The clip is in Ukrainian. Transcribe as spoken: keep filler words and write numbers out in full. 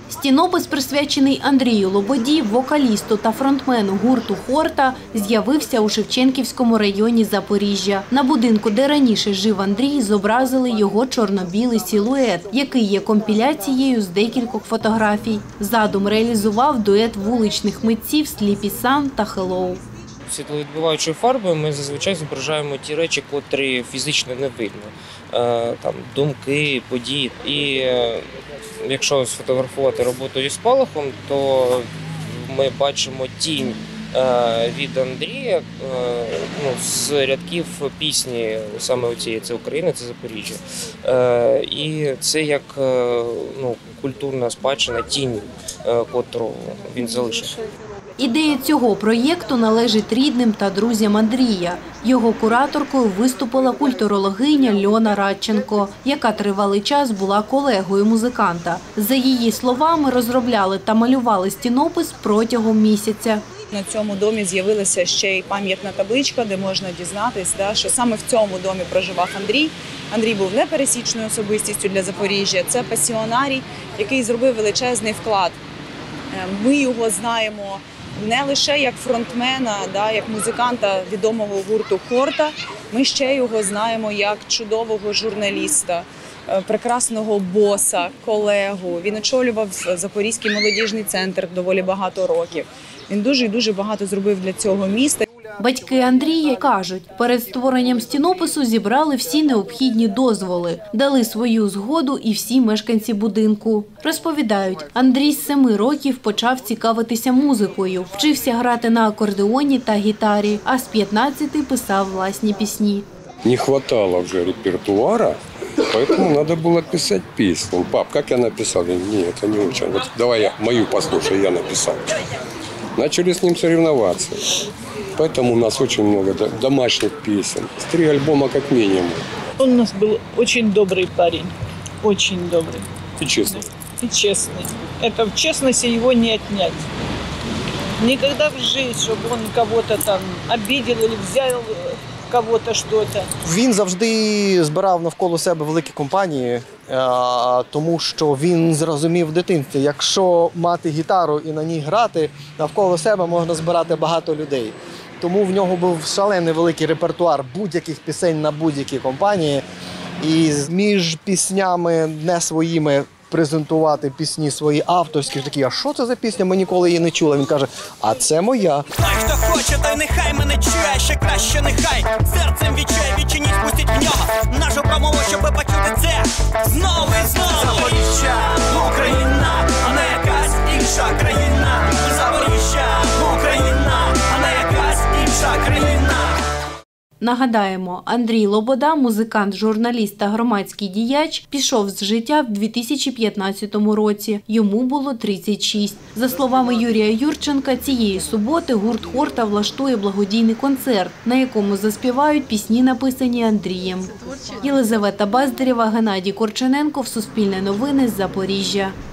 Стінопис, присвячений Андрію Лободі, вокалісту та фронтмену гурту «Хорта», з'явився у Шевченківському районі Запоріжжя. На будинку, де раніше жив Андрій, зобразили його чорно-білий силует, який є компіляцією з декількох фотографій. Задум реалізував дует вуличних митців Сліпі Сан та Хеллоу. Світловідбиваючою фарбою ми зазвичай зображаємо ті речі, котрі фізично не видно. Там думки, події. І якщо сфотографувати роботу зі спалахом, то ми бачимо тінь від Андрія ну, з рядків пісні саме цієї «Це Україна, це Запоріжжя». І це як ну, культурна спадщина, тінь, котру він залишив. Ідея цього проєкту належить рідним та друзям Андрія. Його кураторкою виступила культурологиня Льона Радченко, яка тривалий час була колегою музиканта. За її словами, розробляли та малювали стінопис протягом місяця. На цьому домі з'явилася ще й пам'ятна табличка, де можна дізнатись, що саме в цьому домі проживав Андрій. Андрій був непересічною особистістю для Запоріжжя. Це пасіонарій, який зробив величезний вклад. Ми його знаємо не лише як фронтмена, як музиканта відомого гурту «Хорта», ми ще його знаємо як чудового журналіста, прекрасного боса, колегу. Він очолював Запорізький молодіжний центр доволі багато років. Він дуже і дуже багато зробив для цього міста. Батьки Андрія кажуть, перед створенням стінопису зібрали всі необхідні дозволи, дали свою згоду і всі мешканці будинку. Розповідають, Андрій з семи років почав цікавитися музикою, вчився грати на акордеоні та гітарі, а з п'ятнадцяти писав власні пісні. Не хватало вже репертуара, поэтому надо было писать песню. Пап, как я написал? Нет, это не очень. Вот давай я мою послушай, я написал. Начали с ним соревноваться. Поэтому у нас очень много домашних песен. Три альбома как минимум. Он у нас был очень добрый парень. Очень добрый. И честный. И честный. Это в честности его не отнять. Никогда в жизни, чтобы он кого-то там обидел или взял кого-то что-то. Він завжди збирав навколо себе великі компанії, тому що він зрозумів в дитинстві, якщо мати гітару і на ній грати, навколо себе можна збирати багато людей. Тому в нього був шалений великий репертуар будь-яких пісень на будь-які компанії. І між піснями не своїми презентувати пісні свої авторські, такі, а що це за пісня, ми ніколи її не чули. Він каже, а це моя. Той, хто хоче, той нехай мене чує, ще краще нехай. Серцем відчує, відчиніть, спустіть в нього. Нашу промову, щоб почути це знову і знову. Запоріжжя, Україна, а не якась інша країна. Запоріжжя, Україна, а не якась інша країна. Нагадаємо, Андрій Лобода, музикант, журналіст та громадський діяч, пішов з життя в дві тисячі п'ятнадцятому році. Йому було тридцять шість. За словами Юрія Юрченка, цієї суботи гурт «Хорта» влаштує благодійний концерт, на якому заспівають пісні, написані Андрієм. Єлизавета Баздарєва, Геннадій Корчененко, Суспільне новини, Запоріжжя.